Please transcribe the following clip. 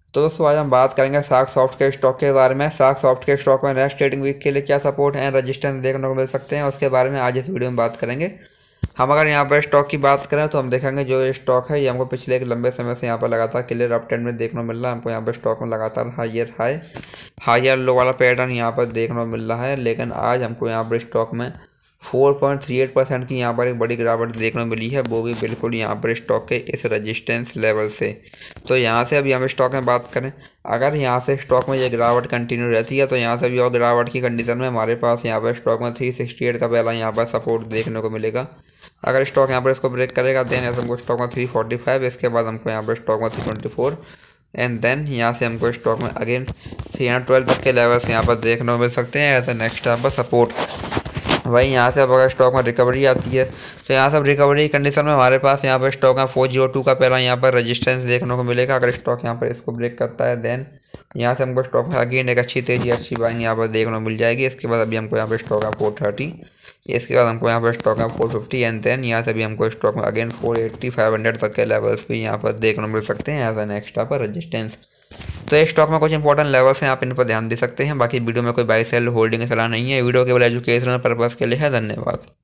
तो दोस्तों आज हम बात करेंगे सार्क सॉफ्ट के स्टॉक के बारे में। सार्क सॉफ्ट के स्टॉक में नेक्स्ट ट्रेडिंग वीक के लिए क्या सपोर्ट एंड रजिस्टेंस देखने को मिल सकते हैं, उसके बारे में आज इस वीडियो में बात करेंगे। हम अगर यहाँ पर स्टॉक की बात करें तो हम देखेंगे जो ये स्टॉक है ये हमको पिछले एक लंबे समय से यहाँ पर लगातार क्लियर अप ट्रेंड में देखने को मिल रहा है। हमको यहाँ पर स्टॉक में लगातार हायर लो वाला पैटर्न यहाँ पर देखने को मिल रहा है, लेकिन आज हमको यहाँ पर स्टॉक में 4.38% की यहाँ पर एक बड़ी गिरावट देखने को मिली है, वो भी बिल्कुल यहाँ पर स्टॉक के इस रेजिस्टेंस लेवल से। तो यहाँ से अभी हम स्टॉक में बात करें, अगर यहाँ से स्टॉक में ये गिरावट कंटिन्यू रहती है तो यहाँ से भी और गिरावट की कंडीशन में हमारे पास यहाँ पर स्टॉक में 368 का पहला यहाँ पर सपोर्ट देखने को मिलेगा। अगर स्टॉक यहाँ पर इसको ब्रेक करेगा देन ऐसे हमको स्टॉक में 345, इसके बाद हमको यहाँ पर स्टॉक में 324 एंड देन यहाँ से हमको स्टॉक में अगेन 312 तक के लेवल्स यहाँ पर देखने को मिल सकते हैं ऐसे नेक्स्ट यहाँ पर सपोर्ट। वही यहाँ से अब अगर स्टॉक में रिकवरी आती है तो यहाँ से अब रिकवरी कंडीशन में हमारे पास यहाँ पर स्टॉक में 402 का पहला यहाँ पर रेजिस्टेंस देखने को मिलेगा। अगर स्टॉक यहाँ पर इसको ब्रेक करता है देन यहाँ से हमको स्टॉक में अगेन एक अच्छी बाइंग यहाँ पर देखने को मिल जाएगी। इसके बाद अभी हमको यहाँ पर स्टॉक है 430, इसके बाद हमको यहाँ पर स्टॉक है 450 एंड देन यहाँ से भी हमको स्टॉक में अगेन 480 500 तक के लेवल्स भी यहाँ पर देखने को मिल सकते हैं एज एन एक्स्ट्रा पर रेजिस्टेंस। तो इस स्टॉक में कुछ इंपॉर्टेंट लेवल्स हैं, आप इन पर ध्यान दे सकते हैं। बाकी वीडियो में कोई बाई सेल होल्डिंग की सलाह नहीं है, वीडियो केवल एजुकेशनल पर्पज़ के लिए है। धन्यवाद।